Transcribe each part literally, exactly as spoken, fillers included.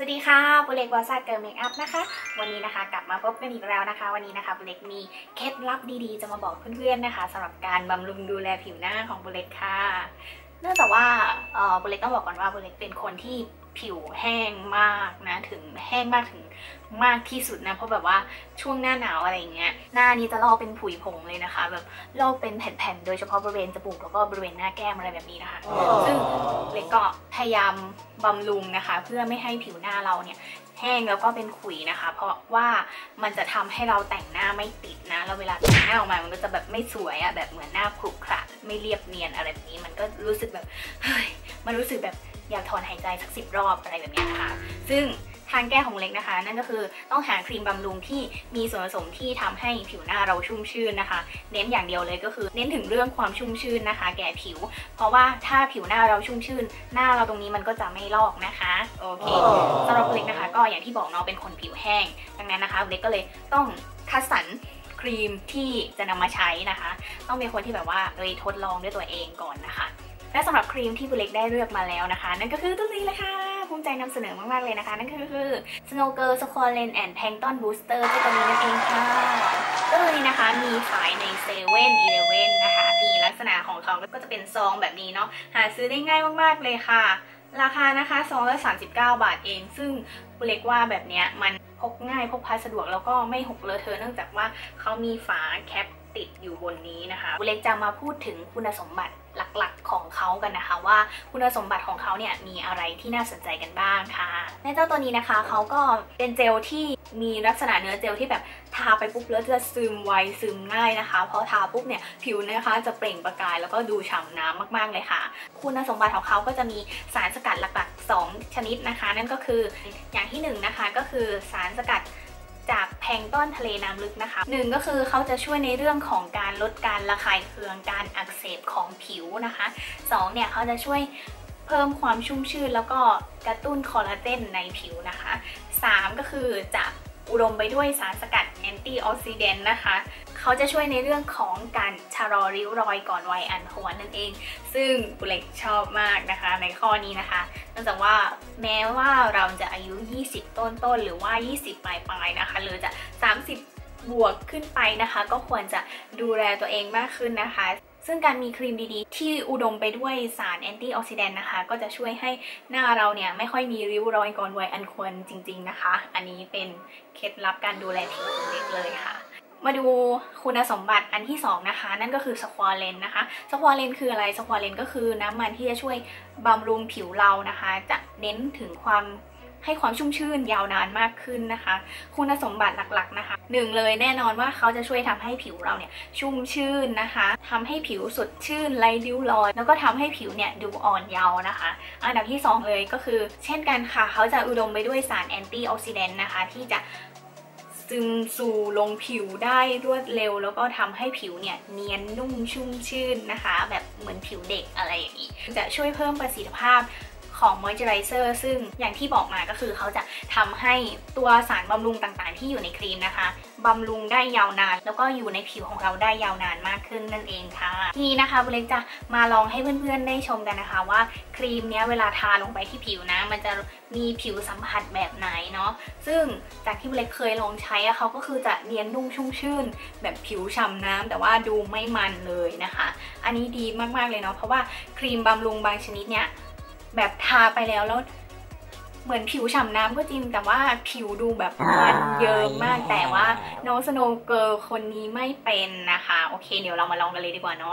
ดีค่ะบุเล็กวอซ่าเกิร์ลเมคอัพนะคะวันนี้นะคะกลับมาพบกันอีกแล้วนะคะวันนี้นะคะบุเล็กมีเคล็ดลับดีๆจะมาบอกเพื่อนๆนะคะสำหรับการบำรุงดูแลผิวหน้าของบุเล็กค่ะเนื่องจากว่าบุเล็กต้องบอกก่อนว่าบุเล็กเป็นคนที่ผิวแห้งมากนะถึงแห้งมากถึงมากที่สุดนะเพราะแบบว่าช่วงหน้าหนาวอะไรเงี้ยหน้านี้จะลอกเป็นผุยผงเลยนะคะแบบลอกเป็นแผ่นๆโดยเฉพาะบริเวณจมูกแล้วก็บริเวณหน้าแก้มอะไรแบบนี้นะคะ oh. ซึ่งเล็กก็พยายามบำรุงนะคะเพื่อไม่ให้ผิวหน้าเราเนี่ยแห้งแล้วก็เป็นขุยนะคะเพราะว่ามันจะทำให้เราแต่งหน้าไม่ติดนะแล้วเวลาแต่งหน้าออกมามันก็จะแบบไม่สวยอะแบบเหมือนหน้าขรุขระไม่เรียบเนียนอะไรแบบนี้มันก็รู้สึกแบบเฮ้ยมันรู้สึกแบบอยากถอนหายใจสักสิบรอบอะไรแบบนี้นะคะซึ่งทางแก้ของเล็กนะคะนั่นก็คือต้องหาครีมบำรุงที่มีส่วนผสมที่ทำให้ผิวหน้าเราชุ่มชื่นนะคะเน้นอย่างเดียวเลยก็คือเน้นถึงเรื่องความชุ่มชื่นนะคะแก่ผิวเพราะว่าถ้าผิวหน้าเราชุ่มชื่นหน้าเราตรงนี้มันก็จะไม่ลอกนะคะโอเคสำหรับเล็กนะคะก็อย่างที่บอกเนาะเป็นคนผิวแห้งดังนั้นนะคะเล็กก็เลยต้องคัดสรรครีมที่จะนำมาใช้นะคะต้องเป็นคนที่แบบว่าเลยทดลองด้วยตัวเองก่อนนะคะและสำหรับครีมที่บุเล็กได้เลือกมาแล้วนะคะนั่นก็คือตัวนี้เลยค่ะภูมิใจนำเสนอมากๆเลยนะคะนั่นก็คือ Snow Girl Squalane and Plankton Booster เจ้าตัวนี้นั่นเองค่ะตัวนี้นะคะมีขายในเซเว่นอีเลฟเว่นนะคะมีลักษณะของเขาก็จะเป็นซองแบบนี้เนาะหาซื้อได้ง่ายมากๆเลยค่ะราคานะคะซองละสามสิบเก้าบาทเองซึ่งบุเล็กว่าแบบนี้มันพกง่ายพกพาสะดวกแล้วก็ไม่หกเลอะเทอะเนื่องจากว่าเขามีฝาแคปติดอยู่บนนี้นะคะบุเล็กจะมาพูดถึงคุณสมบัติหลักๆของเขากันนะคะว่าคุณสมบัติของเขาเนี่ยมีอะไรที่น่าสนใจกันบ้างค่ะในเจ้าตัวนี้นะคะเขาก็เป็นเจลที่มีลักษณะเนื้อเจลที่แบบทาไปปุ๊บแล้วจะซึมไวซึมง่ายนะคะพอทาปุ๊บเนี่ยผิวนะคะจะเปล่งประกายแล้วก็ดูฉ่ำน้ำมากๆเลยค่ะคุณสมบัติของเขาก็จะมีสารสกัดหลักๆสองชนิดนะคะนั่นก็คืออย่างที่หนึ่งนะคะก็คือสารสกัดจากแพลงก์ต้นทะเลน้ำลึกนะคะหนึ่งก็คือเขาจะช่วยในเรื่องของการลดการระคายเคืองการอักเสบของผิวนะคะสองเนี่ยเขาจะช่วยเพิ่มความชุ่มชื่นแล้วก็กระตุ้นคอลลาเจนในผิวนะคะสามก็คือจะอุดมไปด้วยสารสกัดแอนตี้ออกซิแดนต์นะคะเขาจะช่วยในเรื่องของการชะลอริ้วรอยก่อนวัยอันควรนั่นเองซึ่งบุเล็กชอบมากนะคะในข้อนี้นะคะเนื่องจากว่าแม้ว่าเราจะอายุยี่สิบต้นๆหรือว่ายี่สิบปลายๆนะคะหรือจะสามสิบบวกขึ้นไปนะคะก็ควรจะดูแลตัวเองมากขึ้นนะคะซึ่งการมีครีมดีๆที่อุดมไปด้วยสารแอนตี้ออกซิแดนต์นะคะก็จะช่วยให้หน้าเราเนี่ยไม่ค่อยมีริ้วรอยก่อนวัยอันควรจริงๆนะคะอันนี้เป็นเคล็ดลับการดูแลผิวของเด็กเลยค่ะมาดูคุณสมบัติอันที่สองนะคะนั่นก็คือสควอเลนนะคะสควอเลนคืออะไรสควอเลนก็คือน้ำมันที่จะช่วยบำรุงผิวเรานะคะจะเน้นถึงความให้ความชุ่มชื่นยาวนานมากขึ้นนะคะคุณสมบัติหลักๆนะคะหนึ่งเลยแน่นอนว่าเขาจะช่วยทำให้ผิวเราเนี่ยชุ่มชื่นนะคะทำให้ผิวสดชื่นไร้ริ้วรอยแล้วก็ทำให้ผิวเนี่ยดูอ่อนเยาว์นะคะอันดับที่สองเลยก็คือเช่นกันค่ะเขาจะอุดมไปด้วยสารแอนตี้ออกซิแดนต์นะคะที่จะซึมสู่ลงผิวได้รวดเร็วแล้วก็ทำให้ผิวเนี่ยเนียนนุ่มชุ่มชื่นนะคะแบบเหมือนผิวเด็กอะไรอย่างนี้จะช่วยเพิ่มประสิทธิภาพของมอยเจอไรเซอร์ซึ่งอย่างที่บอกมาก็คือเขาจะทำให้ตัวสารบำรุงต่างๆที่อยู่ในครีมนะคะบำรุงได้ยาวนานแล้วก็อยู่ในผิวของเราได้ยาวนานมากขึ้นนั่นเองค่ะทีนี้นะคะบุเล็กจะมาลองให้เพื่อนๆได้ชมกันนะคะว่าครีมเนี้ยเวลาทาลงไปที่ผิวนะมันจะมีผิวสัมผัสแบบไหนเนาะซึ่งจากที่บุเล็กเคยลองใช้อะเขาก็คือจะเนียนนุ่มชุ่มชื่นแบบผิวฉ่ำน้ำแต่ว่าดูไม่มันเลยนะคะอันนี้ดีมากๆเลยเนาะเพราะว่าครีมบำรุงบางชนิดเนี้ยแบบทาไปแล้วแล้วเหมือนผิวฉ่ำน้ำก็จริงแต่ว่าผิวดูแบบมันเยิ้มมากแต่ว่าน้องสโนว์เกิร์ลคนนี้ไม่เป็นนะคะโอเคเดี๋ยวเรามาลองกันเลยดีกว่าเนาะ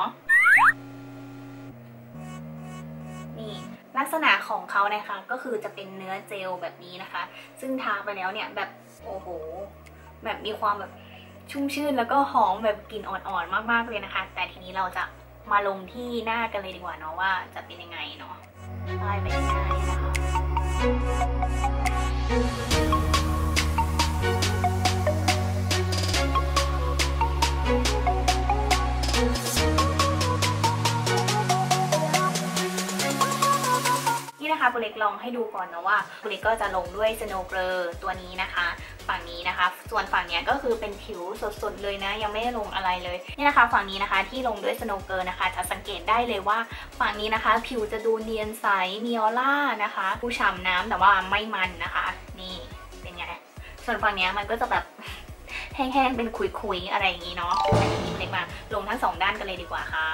นี่ลักษณะของเขานะคะก็คือจะเป็นเนื้อเจลแบบนี้นะคะซึ่งทาไปแล้วเนี่ยแบบโอ้โหแบบมีความแบบชุ่มชื่นแล้วก็หอมแบบกลิ่นอ่อนๆมากๆเลยนะคะแต่ทีนี้เราจะมาลงที่หน้ากันเลยดีกว่าเนาะว่าจะเป็นยังไงเนาะไล่ไปง่ายๆนะคะนี่นะนะคะบุเล็กลองให้ดูก่อนนะว่าบุเล็กก็จะลงด้วย Snow Glow ตัวนี้นะคะฝั่งนี้นะคะส่วนฝั่งนี้ก็คือเป็นผิวสดๆเลยนะยังไม่ได้ลงอะไรเลยนี่นะคะฝั่งนี้นะคะที่ลงด้วย Snow Glow นะคะจะสังเกตได้เลยว่าฝั่งนี้นะคะผิวจะดูเนียนใสมีออร่านะคะผู้ฉ่ำน้ำแต่ว่าไม่มันนะคะนี่เป็นไงส่วนฝั่งนี้มันก็จะแบบแห้งๆเป็นขุยๆอะไรอย่างนี้เนาะอันนี้บุเล็กมาลงทั้งสองด้านกันเลยดีกว่าค่ะ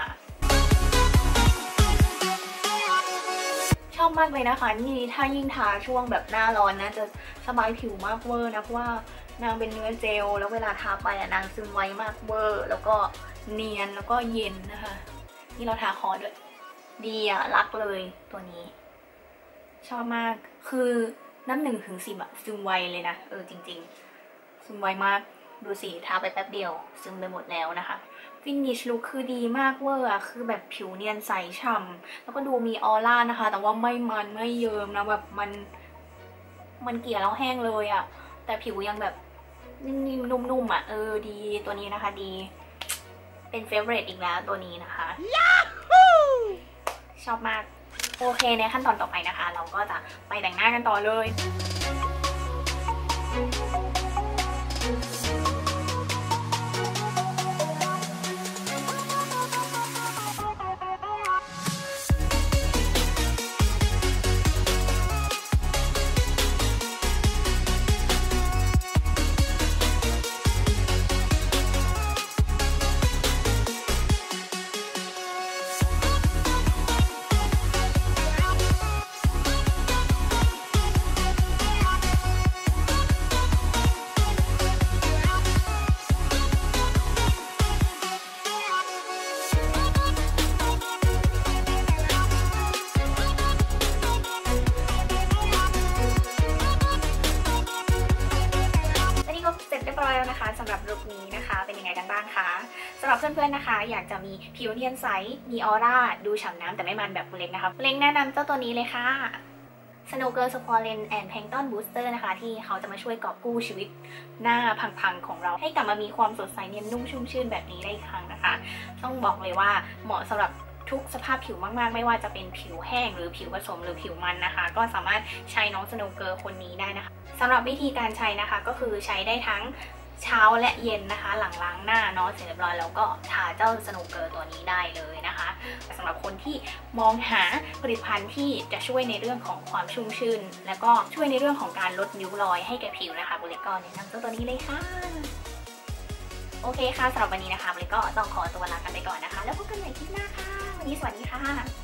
ชอบมากเลยนะคะนี่ถ้ายิ่งทาช่วงแบบหน้าร้อนนะจะสบายผิวมากเวอร์นะเพราะว่านางเป็นเนื้อเจลแล้วเวลาทาไปอ่ะนางซึมไวมากเวอร์แล้วก็เนียนแล้วก็เย็นนะคะนี่เราทาคอด้วยดีอ่ะรักเลยตัวนี้ชอบมากคือน้ำหนึ่งถึงสิบอะซึมไวเลยนะเออจริงๆซึมไวมากดูสิทาไปแป๊บเดียวซึมไปหมดแล้วนะคะฟินิชลุคคือดีมากเวอร์อะคือแบบผิวเนียนใสฉ่ำแล้วก็ดูมีออร่านะคะแต่ว่าไม่มันไม่เยิ้มนะแบบมันมันเกลี่ยแล้วแห้งเลยอะแต่ผิวยังแบบนิ่มๆนุ่มๆอะเออดีตัวนี้นะคะดีเป็นเฟเวอร์ตอีกแล้วตัวนี้นะคะชอบมากโอเคในขั้นตอนต่อไปนะคะเราก็จะไปแต่งหน้ากันต่อเลยแล้วนะคะสำหรับลุคนี้นะคะเป็นยังไงกันบ้างคะสำหรับเพื่อนๆนะคะอยากจะมีผิวเนียนใสมีออร่าดูฉ่ำน้ำแต่ไม่มันแบบบุเล็กนะคะบุเล็กแนะนำเจ้าตัวนี้เลยค่ะ Snow Glow Squalane and Plankton Booster นะคะที่เขาจะมาช่วยกอบกู้ชีวิตหน้าพังๆของเราให้กลับมามีความสดใสเนียนนุ่มชุ่มชื่นแบบนี้ได้อีกครั้งนะคะต้องบอกเลยว่าเหมาะสำหรับทุกสภาพผิวมากๆไม่ว่าจะเป็นผิวแห้งหรือผิวผสมหรือผิวมันนะคะก็สามารถใช้น้อง Snow Glow คนนี้ได้นะคะสำหรับวิธีการใช้นะคะก็คือใช้ได้ทั้งเช้าและเย็นนะคะหลังล้างหน้าเนาะเสร็จเรียบร้อยแล้วก็ทาเจ้า Snow Glow ตัวนี้ได้เลยนะคะสำหรับคนที่มองหาผลิตภัณฑ์ที่จะช่วยในเรื่องของความชุ่มชื่นและก็ช่วยในเรื่องของการลดริ้วรอยให้แก่ผิวนะคะบุเล็กก็แนะนำเจ้าตัวนี้เลยค่ะโอเคค่ะสำหรับวันนี้นะคะบุเล็กก็ต้องขอตัวลากันไปก่อนนะคะแล้วพบกันใหม่คลิปหน้าค่ะวันนี้สวัสดีค่ะ